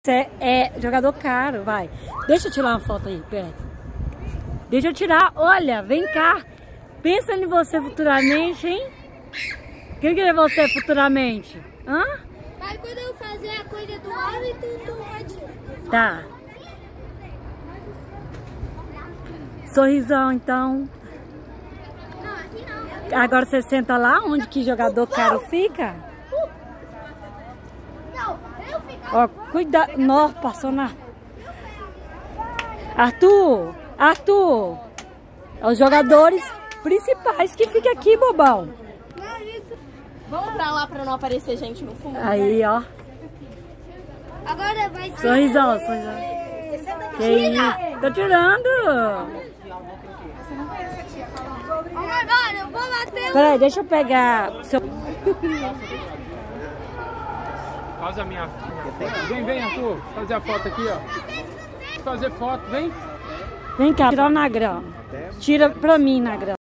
Você é jogador caro, vai. Deixa eu tirar uma foto aí, peraí. Deixa eu tirar. Olha, vem cá. Pensa em você futuramente, hein? Quem que é você futuramente? Hã? Mas quando eu fazer a coisa do hábito, tu pode... Tá. Sorrisão, então. Não, assim não. Agora você senta lá, onde que jogador caro fica? Não, eu fico... Ó, cuidado. Nossa, passou na... Arthur! Arthur! Os jogadores principais que ficam aqui, bobão. Vamos pra lá pra não aparecer gente no fundo. Aí, ó. Agora vai... Sorrisão, sorrisão. Que isso? Tô tirando. Agora eu vou bater... Peraí, deixa eu pegar seu... Faz a minha... Vem, Arthur. Fazer a foto aqui, ó. Fazer foto, vem. Vem cá, tirar na grama. Tira pra mim na grama.